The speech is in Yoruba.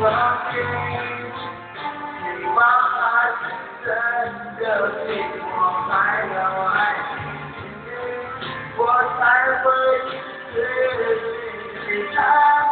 心，希望它是真的对我还要爱你，我才会一直去他。